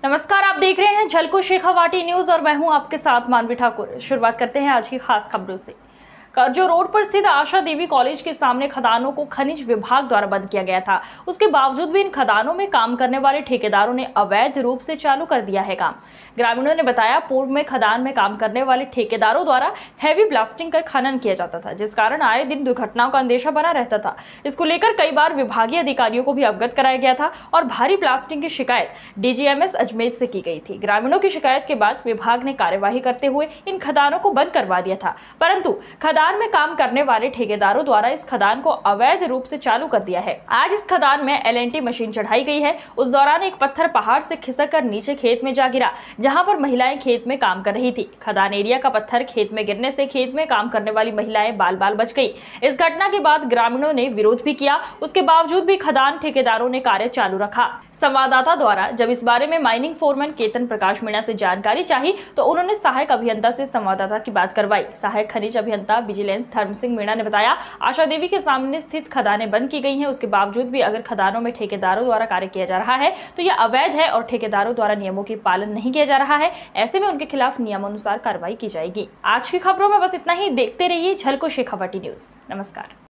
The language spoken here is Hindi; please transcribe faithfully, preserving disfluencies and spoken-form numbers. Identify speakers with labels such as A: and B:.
A: नमस्कार, आप देख रहे हैं झलको शेखावाटी न्यूज और मैं हूं आपके साथ मानवी ठाकुर। शुरुआत करते हैं आज की खास खबरों से। करजो रोड पर स्थित आशा देवी कॉलेज के सामने खदानों को खनिज विभाग द्वारा बंद किया गया था। उसके बावजूद भी इन खदानों में काम करने वाले ठेकेदारों ने अवैध रूप से चालू कर दिया है काम। ग्रामीणों ने बताया, पूर्व में खदान में काम करने वाले ठेकेदारों द्वारा हैवी ब्लास्टिंग कर खनन किया जाता था, जिस कारण आए दिन दुर्घटनाओं का अंदेशा बना रहता था। इसको लेकर कई बार विभागीय अधिकारियों को भी अवगत कराया गया था और भारी ब्लास्टिंग की शिकायत डीजीएमएस अजमेर से की गई थी। ग्रामीणों की शिकायत के बाद विभाग ने कार्यवाही करते हुए इन खदानों को बंद करवा दिया था, परंतु खदान में काम करने वाले ठेकेदारों द्वारा इस खदान को अवैध रूप से चालू कर दिया है। आज इस खदान में एल एन टी मशीन चढ़ाई गई है। उस दौरान एक पत्थर पहाड़ से खिसक कर नीचे खेत में जा गिरा, जहां पर महिलाएं खेत में काम कर रही थी। खदान एरिया का पत्थर खेत में गिरने से खेत में काम करने वाली महिलाएं बाल बाल बच गई। इस घटना के बाद ग्रामीणों ने विरोध भी किया। उसके बावजूद भी खदान ठेकेदारों ने कार्य चालू रखा। संवाददाता द्वारा जब इस बारे में माइनिंग फोरमैन केतन प्रकाश मीणा से जानकारी चाहिए तो उन्होंने सहायक अभियंता से संवाददाता की बात करवाई। सहायक खनिज अभियंता विजिलेंस धर्म सिंह मीणा ने बताया, आशा देवी के सामने स्थित खदानें बंद की गई हैं। उसके बावजूद भी अगर खदानों में ठेकेदारों द्वारा कार्य किया जा रहा है तो यह अवैध है और ठेकेदारों द्वारा नियमों की पालन नहीं किया जा रहा है। ऐसे में उनके खिलाफ नियमानुसार कार्रवाई की जाएगी। आज की खबरों में बस इतना ही। देखते रहिए झलको शेखावाटी न्यूज। नमस्कार।